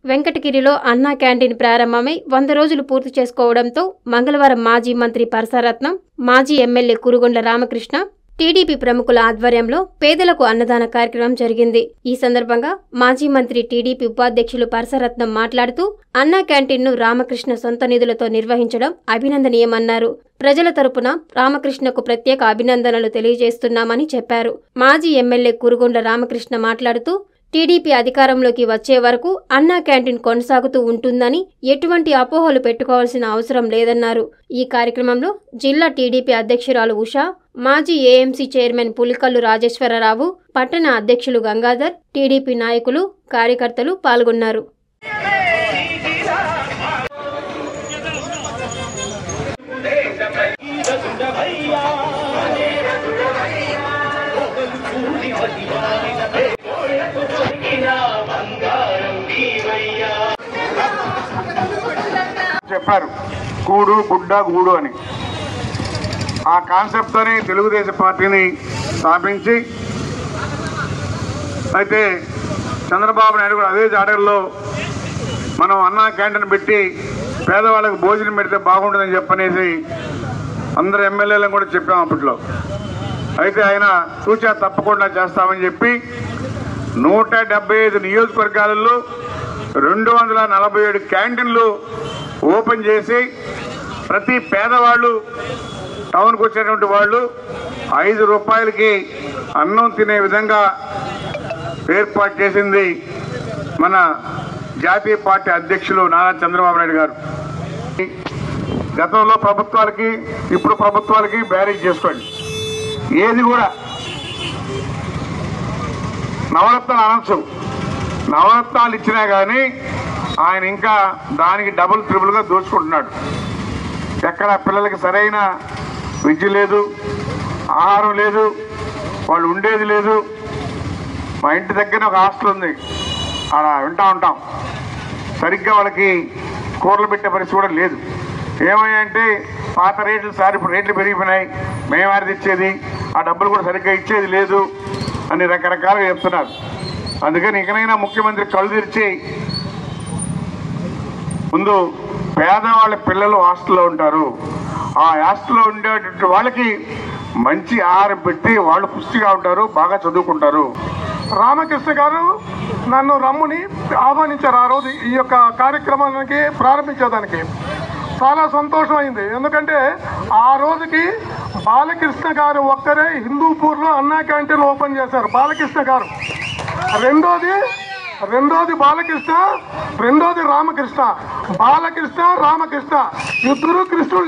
వెంకటగిరిలో అన్నా క్యాంటీన్ ప్రారంభమై 100 రోజులు పూర్తి చేసుకోవడంతో మంగళవారం మాజీ మంత్రి పరసరత్నం, మాజీ ఎమ్మెల్యే కురుగొండ్ల రామకృష్ణ, టీడీపీ ప్రముఖుల ఆధ్వర్యంలో పేదలకు అన్నదాన కార్యక్రమం జరిగింది. ఈ సందర్భంగా మాజీ మంత్రి టీడీపీ ఉపాధ్యక్షులు పరసరత్నం మాట్లాడుతూ అన్నా క్యాంటీన్ను రామకృష్ణ సొంత నిధులతో నిర్వహించడం అభినందనీయమన్నారు. ప్రజల తరపున రామకృష్ణకు ప్రత్యేక అభినందనలు తెలియజేస్తున్నామని చెప్పారు. మాజీ ఎమ్మెల్యే కురుగొండ్ల రామకృష్ణ మాట్లాడుతూ టీడీపీ అధికారంలోకి వచ్చే వరకు అన్నా క్యాంటీన్ కొనసాగుతూ ఉంటుందని, ఎటువంటి అపోహలు పెట్టుకోవాల్సిన అవసరం లేదన్నారు. ఈ కార్యక్రమంలో జిల్లా టీడీపీ అధ్యక్షురాలు ఉషా, మాజీ ఏఎంసీ చైర్మన్ పులికల్లు రాజేశ్వరరావు, పట్టణ అధ్యక్షులు గంగాధర్, టీడీపీ నాయకులు, కార్యకర్తలు పాల్గొన్నారు. చెప్పారు కూడు గుడ్డ గూడు అని. ఆ కాన్సెప్ట్తోనే తెలుగుదేశం పార్టీని స్థాపించి, అయితే చంద్రబాబు నాయుడు కూడా అదే జాడల్లో మనం అన్నా క్యాంటీన్ పెట్టి పేదవాళ్ళకు భోజనం పెడితే బాగుంటుందని చెప్పనేసి అందరు ఎమ్మెల్యేలను కూడా చెప్పాం అప్పట్లో. అయితే ఆయన సూచన తప్పకుండా చేస్తామని చెప్పి 175 నియోజకవర్గాలలో 247 క్యాంటీన్లు ఓపెన్ చేసి ప్రతి పేదవాళ్ళు, టౌన్కి వచ్చేటువంటి వాళ్ళు 5 రూపాయలకి అన్నం తినే విధంగా ఏర్పాటు చేసింది మన జాతీయ పార్టీ అధ్యక్షులు నారా చంద్రబాబు నాయుడు గారు. గతంలో ప్రభుత్వాలకి ఇప్పుడు ప్రభుత్వాలకి బ్యారేజ్ చేసుకోండి. ఏది కూడా నవరత్నాలు అనొచ్చు, నవరత్నాలు ఇచ్చినా కానీ ఆయన ఇంకా దానికి డబుల్ ట్రిపుల్గా దోచుకుంటున్నాడు. ఎక్కడ పిల్లలకి సరైన విద్య లేదు, ఆహారం లేదు, వాళ్ళు ఉండేది లేదు. మా ఇంటి దగ్గర ఒక హాస్టల్ ఉంది, ఆడ వింటూ ఉంటాం. సరిగ్గా వాళ్ళకి కూరలు పెట్టే పరిస్థితి కూడా లేదు. ఏమయ్యంటే పాత రేట్లు సార్ ఇప్పుడు రేట్లు పెరిగిపోయినాయి, మేము ఆడిది ఇచ్చేది, ఆ డబ్బులు కూడా సరిగ్గా ఇచ్చేది లేదు అని రకరకాలుగా చెప్తున్నారు. అందుకని ఇకనైనా ముఖ్యమంత్రి కళ్ళు తెరిచి ముందు పేదవాళ్ళ పిల్లలు హాస్టల్లో ఉంటారు, ఆ హాస్టల్లో ఉండేటువంటి వాళ్ళకి మంచి ఆహారం పెట్టి వాళ్ళు పుష్టిగా ఉంటారు, బాగా చదువుకుంటారు. రామకృష్ణ గారు నన్ను రమ్ముని ఆహ్వానించారు ఆ రోజు ఈ యొక్క కార్యక్రమానికి ప్రారంభించేదానికి. చాలా సంతోషమైంది. ఎందుకంటే ఆ రోజుకి బాలకృష్ణ గారు ఒక్కరే హిందూపూర్లో అన్నా క్యాంటీన్ ఓపెన్ చేశారు. బాలకృష్ణ గారు రెండోది బాలకృష్ణ, రెండోది రామకృష్ణ. బాలకృష్ణ రామకృష్ణ ఇద్దరు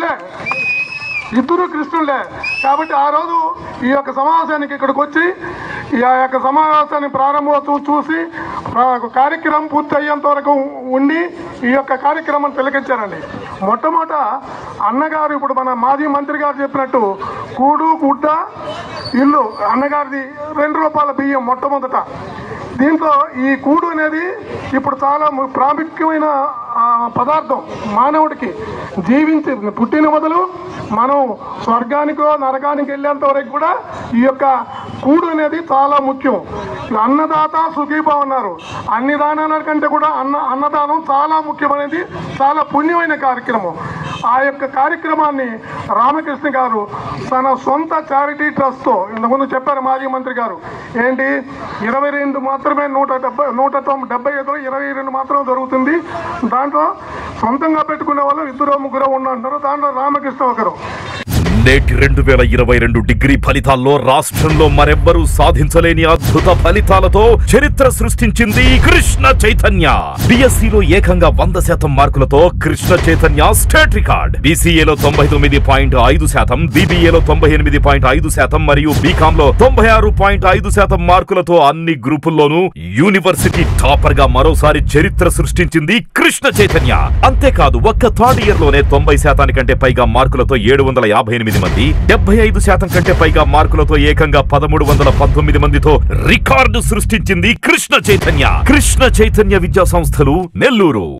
కృష్ణులే. కాబట్టి ఆ రోజు ఈ యొక్క సమావేశానికి ఇక్కడికి వచ్చి ఈ యొక్క సమావేశాన్ని ప్రారంభోత్సవం చూసి కార్యక్రమం పూర్తి అయ్యేంత వరకు ఉండి ఈ యొక్క కార్యక్రమం తిలకించారండి. మొట్టమొదట అన్నగారు ఇప్పుడు మన మాజీ మంత్రి గారు చెప్పినట్టు కూడు గుడ్డ ఇల్లు, అన్నగారిది 2 రూపాయల బియ్యం మొట్టమొదట. దీంట్లో ఈ కూడు అనేది ఇప్పుడు చాలా ప్రాముఖ్యమైన పదార్థం. మానవుడికి జీవించి పుట్టిన మొదలు మనం స్వర్గానికో నరకానికి వెళ్ళేంత వరకు కూడా ఈ యొక్క కూడు అనేది చాలా ముఖ్యం. అన్నదాత సుఖీభావ అన్నారు. అన్ని దానాల కంటే కూడా అన్నదానం చాలా ముఖ్యమైనది, చాలా పుణ్యమైన కార్యక్రమం. ఆ యొక్క కార్యక్రమాన్ని రామకృష్ణ గారు తన సొంత చారిటీ ట్రస్ట్తో, ఇంతకుముందు చెప్పారు మాజీ మంత్రి గారు, ఏంటి 22 మాత్రమే 175లో 22 మాత్రం జరుగుతుంది. దాంట్లో సొంతంగా పెట్టుకునే వాళ్ళు 2-3 ఉండంటారు. దాంట్లో రామకృష్ణ ఒకరు. నేటి 2022 డిగ్రీ ఫలితాల్లో రాష్ట్రంలో మరెవ్వరూ సాధించలేని అద్భుత ఫలితాలతో చరిత్ర సృష్టించింది కృష్ణ చైతన్య. బిఎస్సిలో ఏకంగా 100% మార్కులతో కృష్ణ చైతన్య స్టేట్ రికార్డ్. బీసీఏలో 99.5%, బీబీఏలో 98.5% మరియు బీకామ్ లో 96.5% మార్కులతో అన్ని గ్రూపుల్లోనూ యూనివర్సిటీ టాపర్ గా మరోసారి చరిత్ర సృష్టించింది కృష్ణ చైతన్య. అంతేకాదు ఒక్క థర్డ్ ఇయర్ లోనే 90% కంటే పైగా మార్కులతో 758 మంది, 75% కంటే పైగా మార్కులతో ఏకంగా 1319 మందితో రికార్డు సృష్టించింది కృష్ణ చైతన్య. కృష్ణ చైతన్య విద్యా సంస్థలు, నెల్లూరు.